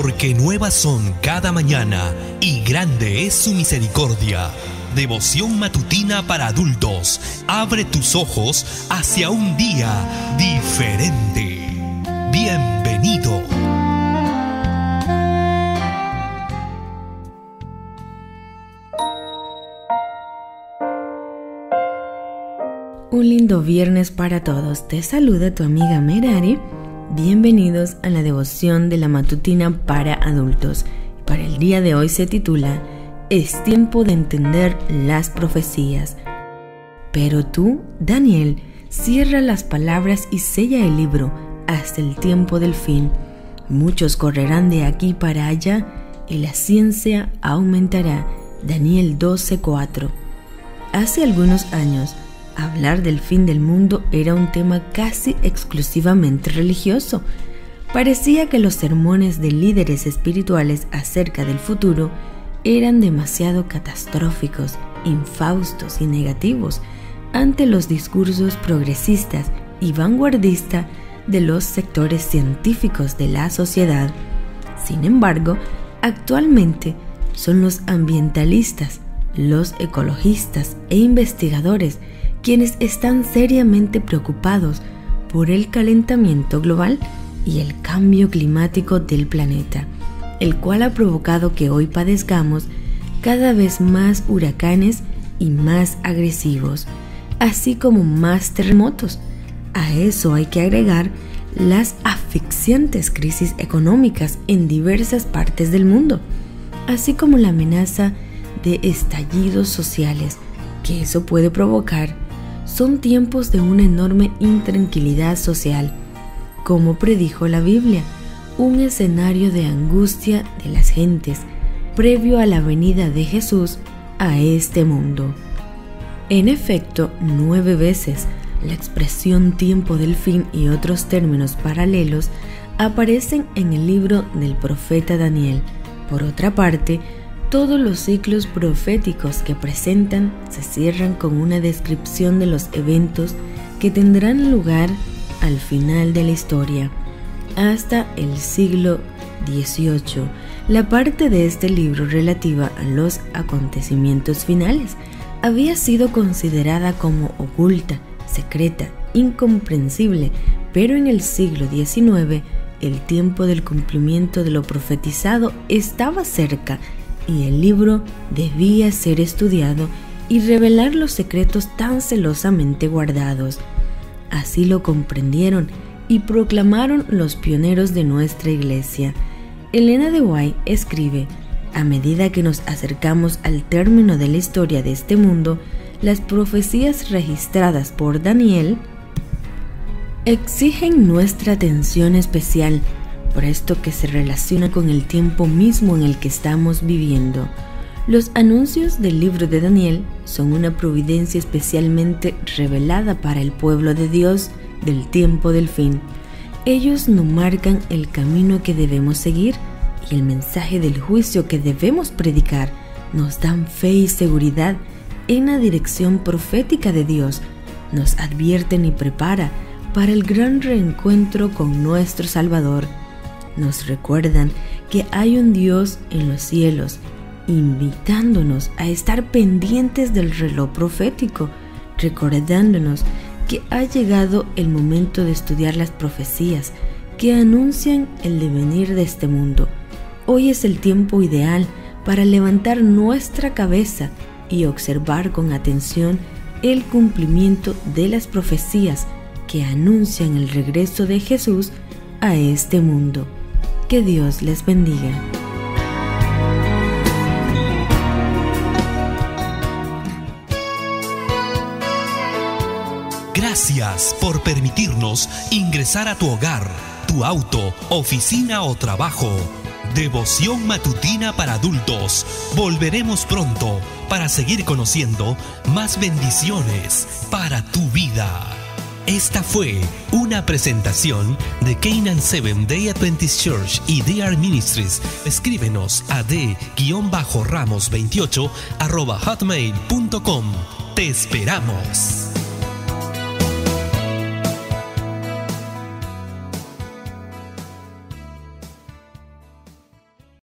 porque nuevas son cada mañana y grande es su misericordia. Devoción matutina para adultos. Abre tus ojos hacia un día diferente. Bienvenido. Un lindo viernes para todos. Te saluda tu amiga Merari. Bienvenidos a la devoción de la matutina para adultos. Para el día de hoy se titula Es tiempo de entender las profecías. Pero tú, Daniel, cierra las palabras y sella el libro hasta el tiempo del fin. Muchos correrán de aquí para allá y la ciencia aumentará. Daniel 12:4. Hace algunos años, hablar del fin del mundo era un tema casi exclusivamente religioso. Parecía que los sermones de líderes espirituales acerca del futuro eran demasiado catastróficos, infaustos y negativos ante los discursos progresistas y vanguardistas de los sectores científicos de la sociedad. Sin embargo, actualmente son los ambientalistas, los ecologistas e investigadores quienes están seriamente preocupados por el calentamiento global y el cambio climático del planeta, el cual ha provocado que hoy padezcamos cada vez más huracanes y más agresivos, así como más terremotos. A eso hay que agregar las asfixiantes crisis económicas en diversas partes del mundo, así como la amenaza de estallidos sociales que eso puede provocar. Son tiempos de una enorme intranquilidad social, como predijo la Biblia, un escenario de angustia de las gentes previo a la venida de Jesús a este mundo. En efecto, 9 veces la expresión tiempo del fin y otros términos paralelos aparecen en el libro del profeta Daniel. Por otra parte, todos los ciclos proféticos que presentan se cierran con una descripción de los eventos que tendrán lugar al final de la historia. Hasta el siglo XVIII, la parte de este libro relativa a los acontecimientos finales había sido considerada como oculta, secreta, incomprensible, pero en el siglo XIX el tiempo del cumplimiento de lo profetizado estaba cerca y el libro debía ser estudiado y revelar los secretos tan celosamente guardados. Así lo comprendieron y proclamaron los pioneros de nuestra iglesia. Elena de White escribe: a medida que nos acercamos al término de la historia de este mundo, las profecías registradas por Daniel exigen nuestra atención especial, por esto que se relaciona con el tiempo mismo en el que estamos viviendo. Los anuncios del libro de Daniel son una providencia especialmente revelada para el pueblo de Dios del tiempo del fin. Ellos nos marcan el camino que debemos seguir y el mensaje del juicio que debemos predicar. Nos dan fe y seguridad en la dirección profética de Dios. Nos advierten y prepara para el gran reencuentro con nuestro Salvador. Nos recuerdan que hay un Dios en los cielos, invitándonos a estar pendientes del reloj profético, recordándonos que ha llegado el momento de estudiar las profecías que anuncian el devenir de este mundo. Hoy es el tiempo ideal para levantar nuestra cabeza y observar con atención el cumplimiento de las profecías que anuncian el regreso de Jesús a este mundo. Que Dios les bendiga. Gracias por permitirnos ingresar a tu hogar, tu auto, oficina o trabajo. Devoción matutina para adultos. Volveremos pronto para seguir conociendo más bendiciones para tu vida. Esta fue una presentación de Canaan Seventh Day Adventist Church y DR Ministries. Escríbenos a d-ramos28@hotmail.com. Te esperamos.